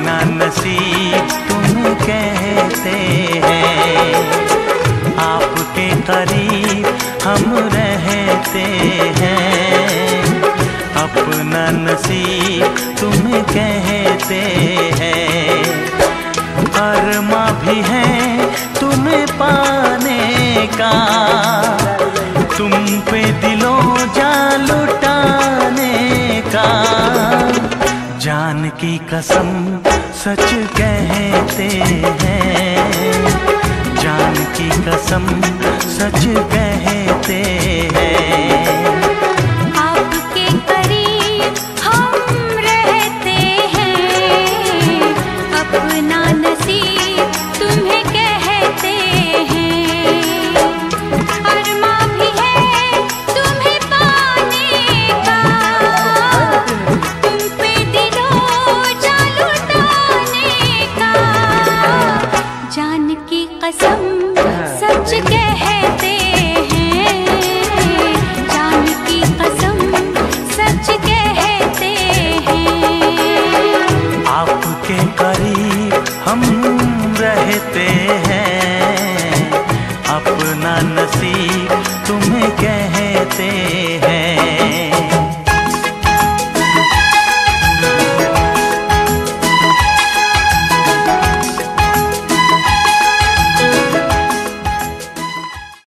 अपना नसीब तुम कहते हैं। आपके करीब हम रहते हैं, अपना नसीब तुम कहते हैं। अरमा भी है तुम्हें पाने का, तुम पे दिलों जान लुटाने का। जान की कसम सच कहते हैं, जान की कसम सच कहते हैं। आपके करीब हम रहते हैं, अपना नसीब तुम्हें कहते हैं। अरमा भी है तुम्हें पाने का, तुम पे दिलों जान लुटाने का। जान की कसम सच कहते हैं, जान की कसम सच कहते हैं। आपके करीब हम रहते हैं, अपना नसीब तुम्हें कहते